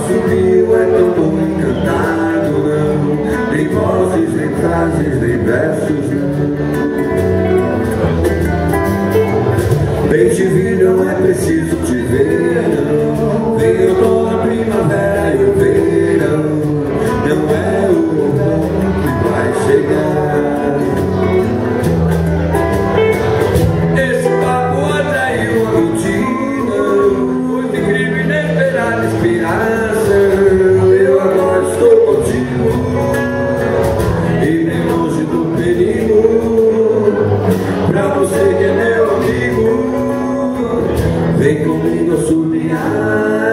assobio é tão bom encantado, não. Nem vozes, nem frases, nem versos, não. Bem te vi, não é preciso te ver, não. Vem outono, primavera e o verão. Não é o outono que vai chegar. Esse papo atraiu a rotina, foi incrível, inesperada inspiração. Eu agora estou contigo e bem longe do perigo. Pra você que é meu amigo, vem comigo assobiar.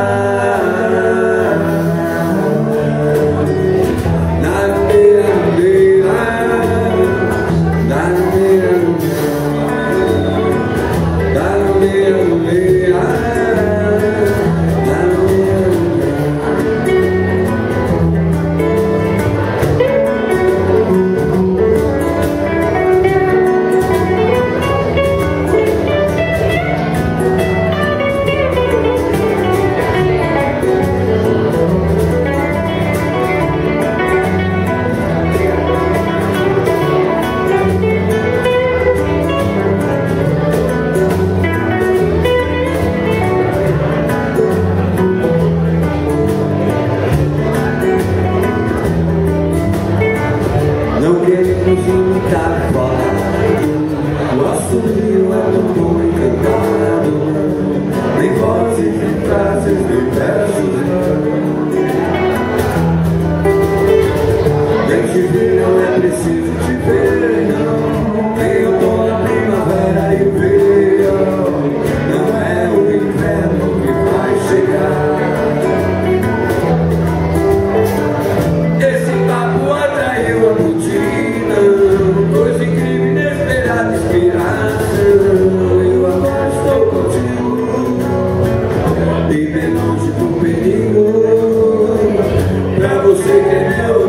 Não queremos imitar falado, o assobio é tão bom encantado, nem vozes, nem frases, nem versos, não. Nem te ver, não é preciso te ver, não. Vem outono, a primavera e o verão. Não é o inverno que vai chegar. Esse papo atraiu a rotina, coisa incrível, inesperada inspiração. Eu agora estou contigo e bem longe do perigo. Pra você que é meu